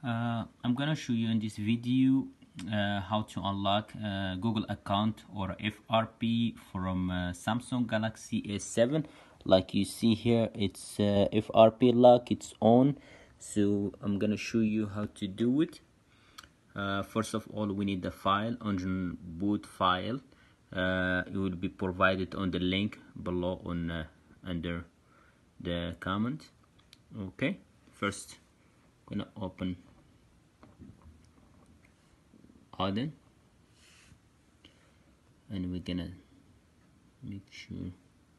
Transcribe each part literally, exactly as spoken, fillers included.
Uh, I'm gonna show you in this video uh, how to unlock uh, Google account or F R P from uh, Samsung Galaxy S seven. Like you see here, it's uh, F R P lock, it's on. So I'm gonna show you how to do it. Uh, first of all, we need the file, on boot file. Uh, it will be provided on the link below on uh, under the comment. Okay, first I'm gonna open Auden, and we're gonna make sure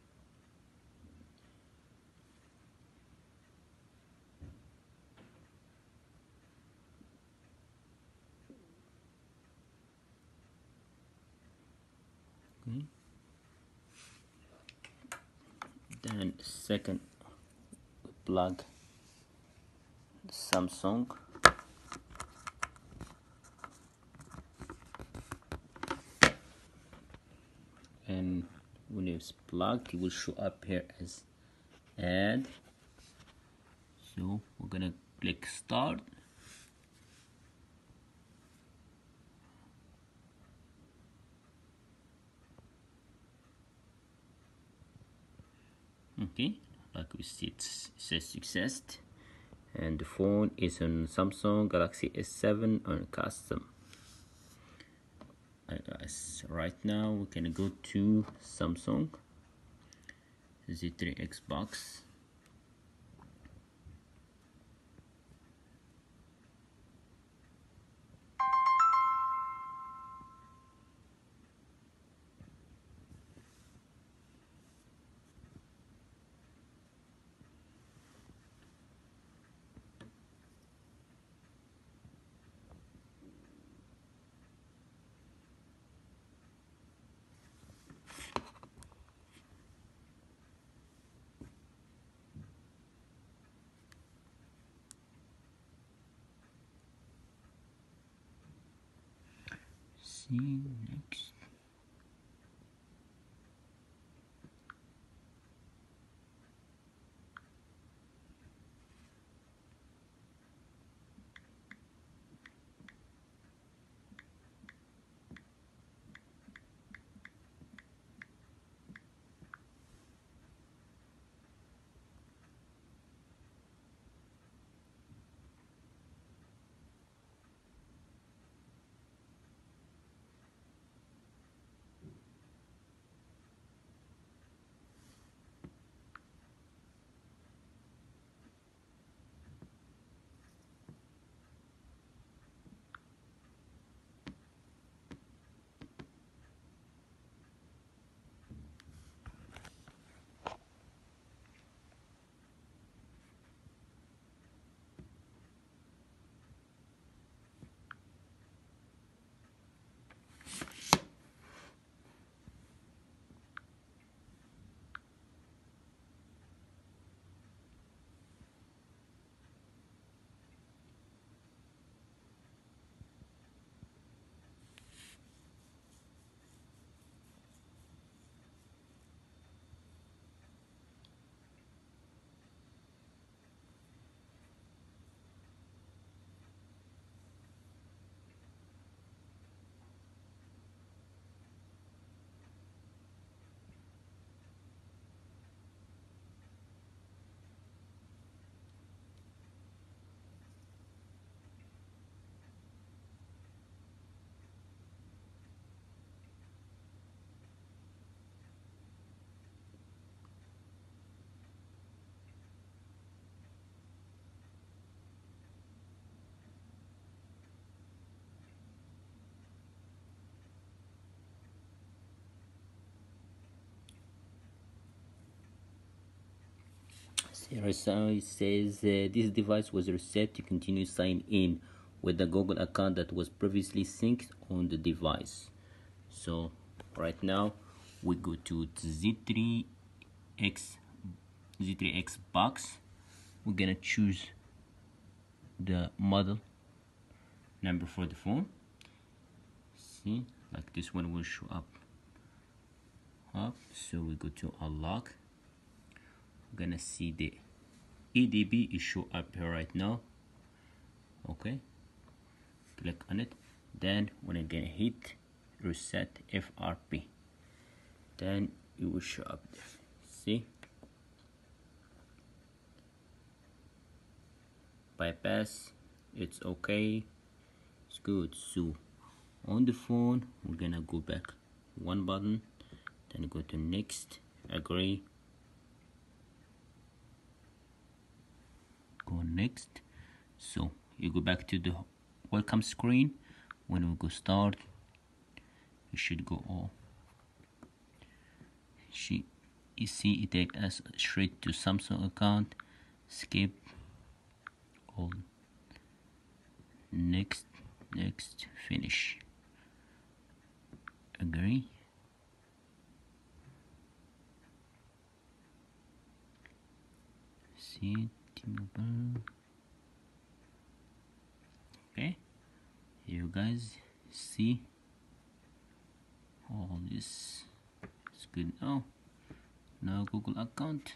okay. Then second, plug Samsung, and when it's plugged it will show up here as add. So we're gonna click start. Okay, like we see, it says success, and the phone is on Samsung Galaxy S seven on custom. Alright guys, right now we can go to Samsung Z three X box. See next. Here so it says uh, this device was reset to continue sign in with the Google account that was previously synced on the device. So right now we go to Z three X Z three X box. We're gonna choose the model number for the phone. See, like this one will show up up so we go to unlock. We're gonna see the E D B is show up here right now. Okay, click on it, then when I'm gonna hit reset F R P, then it will show up there. See, bypass, it's okay, it's good. So on the phone we're gonna go back one button, then go to next, agree, go next. So you go back to the welcome screen. When we go start, you should go all. She, you see it take us straight to Samsung account. Skip all, next, next, finish, agree, see, T-Mobile. Okay, you guys see all this. It's good now. Now Google account.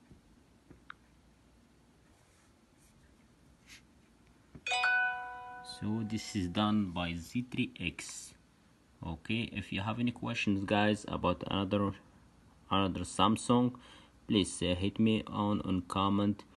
So this is done by Z three X. Okay, if you have any questions guys about another another Samsung, please uh, hit me on on comment